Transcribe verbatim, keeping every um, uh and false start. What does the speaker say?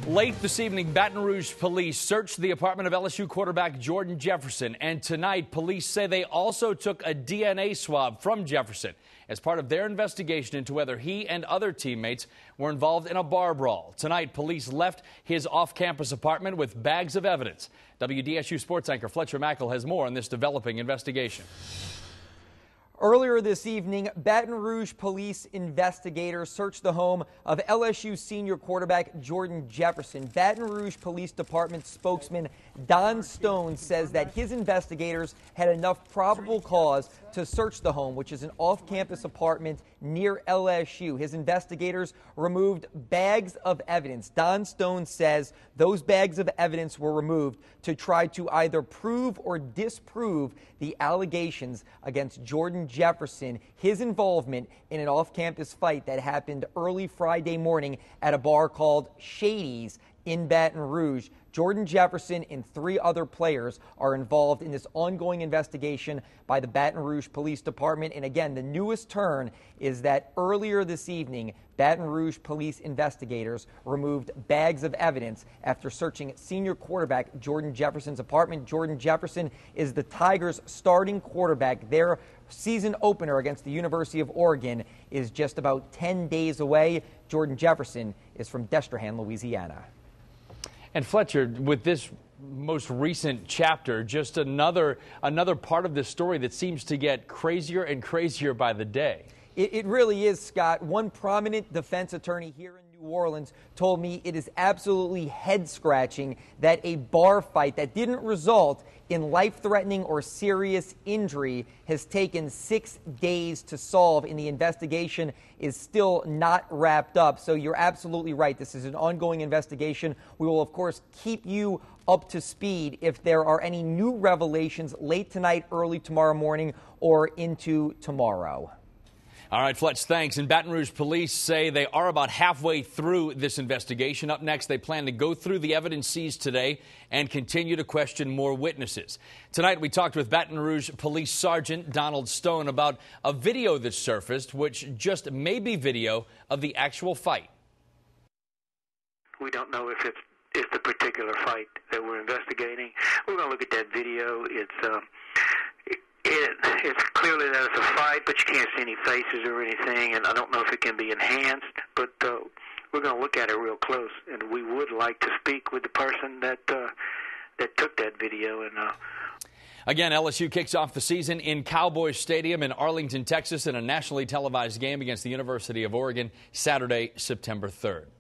Late this evening, Baton Rouge Police searched the apartment of L S U quarterback Jordan Jefferson, and tonight police say they also took a D N A swab from Jefferson as part of their investigation into whether he and other teammates were involved in a bar brawl. Tonight, police left his off-campus apartment with bags of evidence. W D S U sports anchor Fletcher Mackel has more on this developing investigation. Earlier this evening, Baton Rouge Police investigators searched the home of L S U senior quarterback Jordan Jefferson. Baton Rouge Police Department spokesman Don Stone says that his investigators had enough probable cause to search the home, which is an off-campus apartment near L S U. His investigators removed bags of evidence. Don Stone says those bags of evidence were removed to try to either prove or disprove the allegations against Jordan Jefferson, his involvement in an off-campus fight that happened early Friday morning at a bar called Shady's in Baton Rouge. Jordan Jefferson and three other players are involved in this ongoing investigation by the Baton Rouge Police Department. And again, the newest turn is that earlier this evening, Baton Rouge Police investigators removed bags of evidence after searching senior quarterback Jordan Jefferson's apartment. Jordan Jefferson is the Tigers' starting quarterback. Their season opener against the University of Oregon is just about ten days away. Jordan Jefferson is from Destrehan, Louisiana. And Fletcher, with this most recent chapter, just another another part of this story that seems to get crazier and crazier by the day. It, it really is, Scott. One prominent defense attorney here in New Orleans told me it is absolutely head-scratching that a bar fight that didn't result in life-threatening or serious injury has taken six days to solve, and the investigation is still not wrapped up. So you're absolutely right. This is an ongoing investigation. We will, of course, keep you up to speed if there are any new revelations late tonight, early tomorrow morning, or into tomorrow. All right, Fletch, thanks. And Baton Rouge Police say they are about halfway through this investigation. Up next, they plan to go through the evidence seized today and continue to question more witnesses. Tonight, we talked with Baton Rouge Police Sergeant Donald Stone about a video that surfaced, which just may be video of the actual fight. We don't know if it's, it's the particular fight that we're investigating. We're going to look at that video. It's... Uh, It, it's clearly that it's a fight, but you can't see any faces or anything, and I don't know if it can be enhanced, but uh, we're going to look at it real close, and we would like to speak with the person that uh, that took that video. And uh, Again, L S U kicks off the season in Cowboys Stadium in Arlington, Texas, in a nationally televised game against the University of Oregon Saturday, September third.